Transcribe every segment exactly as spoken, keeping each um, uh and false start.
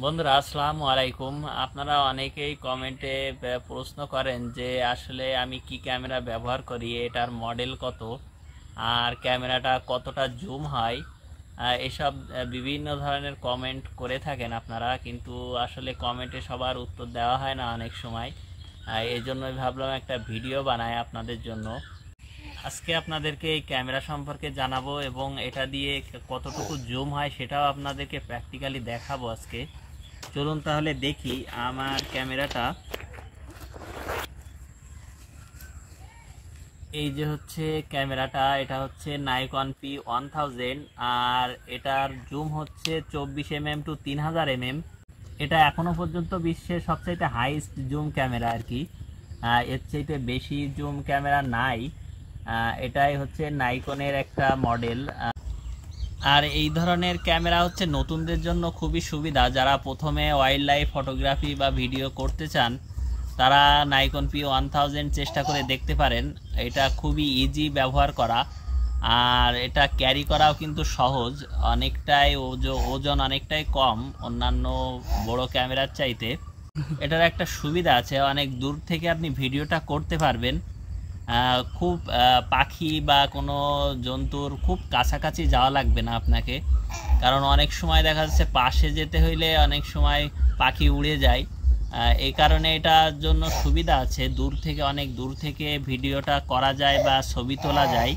বন্ধুরা আসসালামু আলাইকুম। আপনারা অনেকেই কমেন্টে প্রশ্ন করেন যে আসলে আমি কি ক্যামেরা ব্যবহার করি, এটার মডেল কত, আর ক্যামেরাটা কতটা জুম হয়, এসব বিভিন্ন ধরনের কমেন্ট করে থাকেন আপনারা, কিন্তু আসলে কমেন্টে সবার উত্তর দেওয়া হয় না অনেক সময়। এই জন্যই ভাবলাম একটা ভিডিও বানাই আপনাদের জন্য। আজকে আপনাদেরকে এই ক্যামেরা সম্পর্কে জানাবো এবং এটা দিয়ে কতটুকু জুম হয় সেটাও আপনাদেরকে প্র্যাকটিক্যালি দেখাবো আজকে। চলুন তাহলে দেখি আমার ক্যামেরাটা। এই যে হচ্ছে ক্যামেরাটা, এটা হচ্ছে নাইকন পি ওয়ান থাউজেন্ড, আর এটার জুম হচ্ছে চব্বিশ এম এম টু তিন হাজার এম এম। এটা এখনো পর্যন্ত বিশ্বের সবচাইতে হাইস্ট জুম ক্যামেরা আর কি। এর চাইতে বেশি জুম ক্যামেরা নাই। এটাই হচ্ছে নাইকনের একটা মডেল। আর এই ধরনের ক্যামেরা হচ্ছে নতুনদের জন্য খুবই সুবিধা। যারা প্রথমে ওয়াইল্ড লাইফ ফটোগ্রাফি বা ভিডিও করতে চান তারা নাইকন পি ওয়ান থাউজেন্ড চেষ্টা করে দেখতে পারেন। এটা খুবই ইজি ব্যবহার করা, আর এটা ক্যারি করাও কিন্তু সহজ। অনেকটাই ওজন অনেকটাই কম অন্যান্য বড় ক্যামেরার চাইতে। এটার একটা সুবিধা আছে, অনেক দূর থেকে আপনি ভিডিওটা করতে পারবেন। খুব পাখি বা কোনো জন্তুর খুব কাছাকাছি যাওয়া লাগবে না আপনাকে, কারণ অনেক সময় দেখা যাচ্ছে পাশে যেতে হইলে অনেক সময় পাখি উড়ে যায়। এই কারণে এটার জন্য সুবিধা আছে, দূর থেকে অনেক দূর থেকে ভিডিওটা করা যায় বা ছবি তোলা যায়।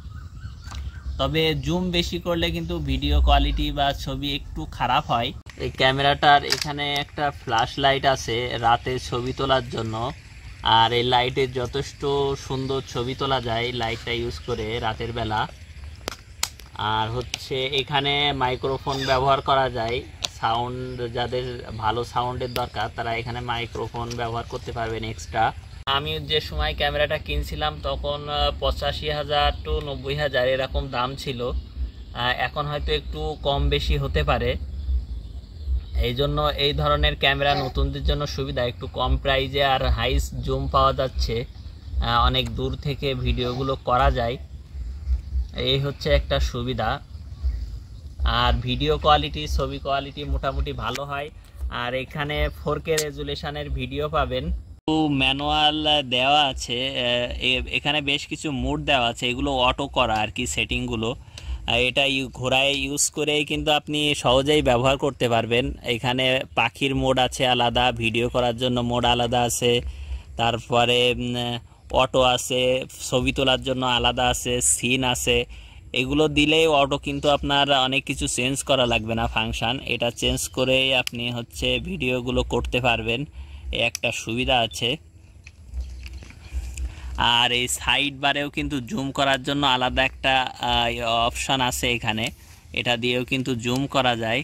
তবে জুম বেশি করলে কিন্তু ভিডিও কোয়ালিটি বা ছবি একটু খারাপ হয়। এই ক্যামেরাটার এখানে একটা ফ্ল্যাশ লাইট আছে রাতে ছবি তোলার জন্য, আর এই লাইটের যথেষ্ট সুন্দর ছবি তোলা যায় লাইটটা ইউজ করে রাতের বেলা। আর হচ্ছে এখানে মাইক্রোফোন ব্যবহার করা যায়, সাউন্ড যাদের ভালো সাউন্ডের দরকার তারা এখানে মাইক্রোফোন ব্যবহার করতে পারবেন এক্সট্রা। আমি যে সময় ক্যামেরাটা কিনছিলাম তখন পঁচাশি হাজার টু নব্বই হাজার এরকম দাম ছিল। এখন হয়তো একটু কম বেশি হতে পারে। এই জন্য এই ধরনের ক্যামেরা নতুনদের জন্য সুবিধা, একটু কম প্রাইজে আর হাইস জুম পাওয়া যাচ্ছে, অনেক দূর থেকে ভিডিওগুলো করা যায়। এই হচ্ছে একটা সুবিধা। আর ভিডিও কোয়ালিটি, ছবি কোয়ালিটি মোটামুটি ভালো হয়। আর এখানে ফোর কে রেজুলেশনের ভিডিও পাবেন। ম্যানুয়াল দেওয়া আছে, এখানে বেশ কিছু মোড দেওয়া আছে, এগুলো অটো করা আর কি সেটিংগুলো। এটা ঘোড়ায় ইউজ করেই কিন্তু আপনি সহজেই ব্যবহার করতে পারবেন। এখানে পাখির মোড আছে আলাদা, ভিডিও করার জন্য মোড আলাদা আছে, তারপরে অটো আছে, ছবি তোলার জন্য আলাদা আছে, সিন আছে। এগুলো দিলেই অটো, কিন্তু আপনার অনেক কিছু চেঞ্জ করা লাগবে না ফাংশন। এটা চেঞ্জ করেই আপনি হচ্ছে ভিডিওগুলো করতে পারবেন, একটা সুবিধা আছে। আর এই সাইড বারেও কিন্তু জুম করার জন্য আলাদা একটা অপশান আছে এখানে, এটা দিয়েও কিন্তু জুম করা যায়।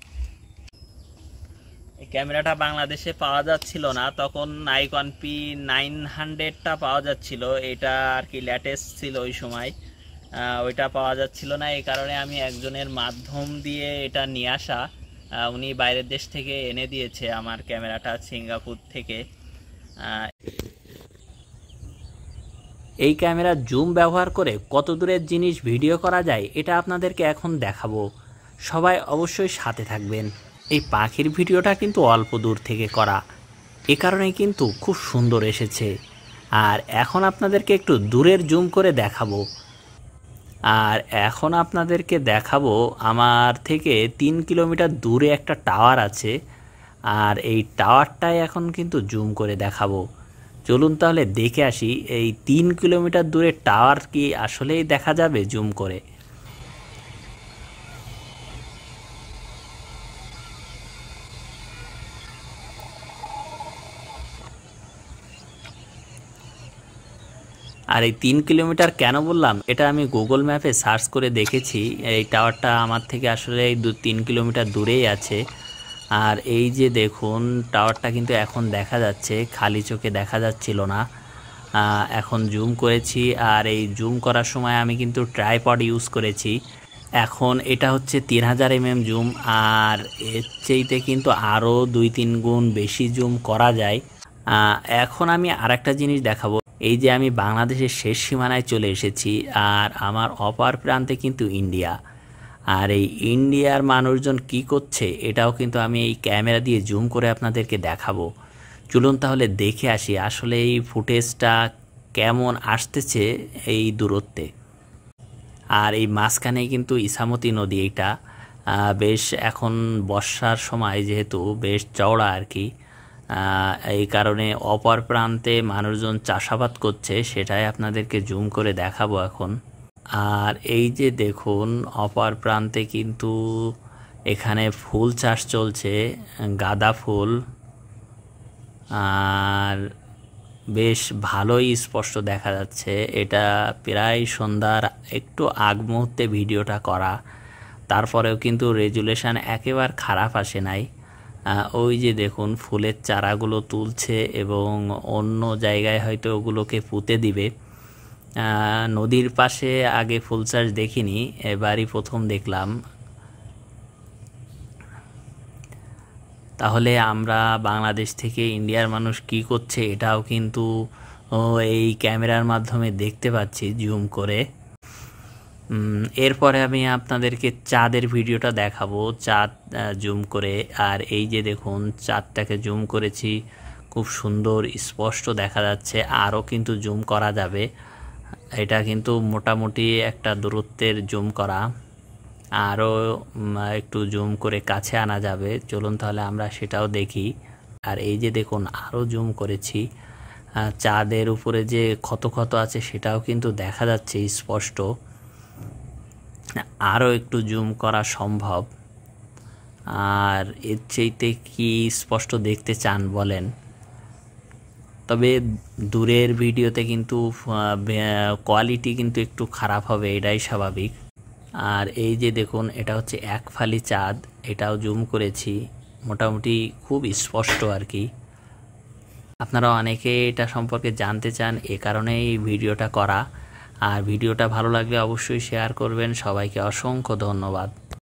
এই ক্যামেরাটা বাংলাদেশে পাওয়া যাচ্ছিল না, তখন নাইকন পি নাইন হান্ড্রেডটা পাওয়া যাচ্ছিল, এটা আর কি লেটেস্ট ছিল ওই সময়। ওইটা পাওয়া যাচ্ছিল না, এই কারণে আমি একজনের মাধ্যম দিয়ে এটা নিয়ে আসা। উনি বাইরের দেশ থেকে এনে দিয়েছে আমার ক্যামেরাটা, সিঙ্গাপুর থেকে। এই ক্যামেরার জুম ব্যবহার করে কত দূরের জিনিস ভিডিও করা যায় এটা আপনাদেরকে এখন দেখাবো। সবাই অবশ্যই সাথে থাকবেন। এই পাখির ভিডিওটা কিন্তু অল্প দূর থেকে করা, এ কারণে কিন্তু খুব সুন্দর এসেছে। আর এখন আপনাদেরকে একটু দূরের জুম করে দেখাবো। আর এখন আপনাদেরকে দেখাবো আমার থেকে তিন কিলোমিটার দূরে একটা টাওয়ার আছে, আর এই টাওয়ারটাই এখন কিন্তু জুম করে দেখাবো। চলুন তাহলে দেখে আসি এই তিন কিলোমিটার দূরে টাওয়ার কি আসলেই দেখা যাবে জুম করে। আর এই তিন কিলোমিটার কেন বললাম, এটা আমি গুগল ম্যাপে সার্চ করে দেখেছি। এই টাওয়ারটা আমার থেকে আসলে দু তিন কিলোমিটার দূরেই আছে। আর এই যে দেখুন টাওয়ারটা কিন্তু এখন দেখা যাচ্ছে, খালি চোখে দেখা যাচ্ছিল না, এখন জুম করেছি। আর এই জুম করার সময় আমি কিন্তু ট্রাইপড ইউজ করেছি। এখন এটা হচ্ছে তিন হাজার এম এম জুম, আর এর চাইতে কিন্তু আরও দুই তিন গুণ বেশি জুম করা যায়। এখন আমি আরেকটা জিনিস দেখাবো। এই যে আমি বাংলাদেশের শেষ সীমানায় চলে এসেছি, আর আমার অপর প্রান্তে কিন্তু ইন্ডিয়া। আর এই ইন্ডিয়ার মানুষজন কি করছে এটাও কিন্তু আমি এই ক্যামেরা দিয়ে জুম করে আপনাদেরকে দেখাবো। চলুন তাহলে দেখে আসি আসলে এই ফুটেজটা কেমন আসতেছে এই দূরত্বে। আর এই মাঝখানে কিন্তু ইছামতি নদী, এটা বেশ এখন বর্ষার সময় যেহেতু বেশ চওড়া আর কি, এই কারণে অপর প্রান্তে মানুষজন চাষাবাদ করছে, সেটাই আপনাদেরকে জুম করে দেখাবো এখন। আর এই যে দেখুন অপর প্রান্তে কিন্তু এখানে ফুল চাষ চলছে, গাঁদা ফুল, আর বেশ ভালোই স্পষ্ট দেখা যাচ্ছে। এটা প্রায় সন্ধ্যার একটু আগ মুহূর্তে ভিডিওটা করা, তারপরেও কিন্তু রেজুলেশন একেবারে খারাপ আসে নাই। ওই যে দেখুন ফুলের চারাগুলো তুলছে এবং অন্য জায়গায় হয়তো ওগুলোকে পুঁতে দিবে। নদীর পাশে আগে ফুল চাষ দেখিনি, এবারই প্রথম দেখলাম। তাহলে আমরা বাংলাদেশ থেকে ইন্ডিয়ার মানুষ কি করছে এটাও কিন্তু এই ক্যামেরার মাধ্যমে দেখতে পাচ্ছি জুম করে। এরপরে আমি আপনাদেরকে চাঁদের ভিডিওটা দেখাবো, চাঁদ জুম করে। আর এই যে দেখুন চাঁদটাকে জুম করেছি, খুব সুন্দর স্পষ্ট দেখা যাচ্ছে, আরও কিন্তু জুম করা যাবে। এটা কিন্তু মোটামুটি একটা দূরত্বের জুম করা, আরও একটু জুম করে কাছে আনা যাবে। চলুন তাহলে আমরা সেটাও দেখি। আর এই যে দেখুন আরও জুম করেছি, চাঁদের উপরে যে ক্ষত ক্ষত আছে সেটাও কিন্তু দেখা যাচ্ছে স্পষ্ট। আরও একটু জুম করা সম্ভব। আর এর চাইতে কি স্পষ্ট দেখতে চান বলেন? তবে দূরের ভিডিওতে কিন্তু কোয়ালিটি কিন্তু একটু খারাপ হবে, এটাই স্বাভাবিক। আর এই যে দেখুন এটা হচ্ছে এক ফালি চাঁদ, এটাও জুম করেছি, মোটামুটি খুব স্পষ্ট আর কি। আপনারা অনেকে এটা সম্পর্কে জানতে চান, এ কারণেই ভিডিওটা করা। আর ভিডিওটা ভালো লাগলে অবশ্যই শেয়ার করবেন। সবাইকে অসংখ্য ধন্যবাদ।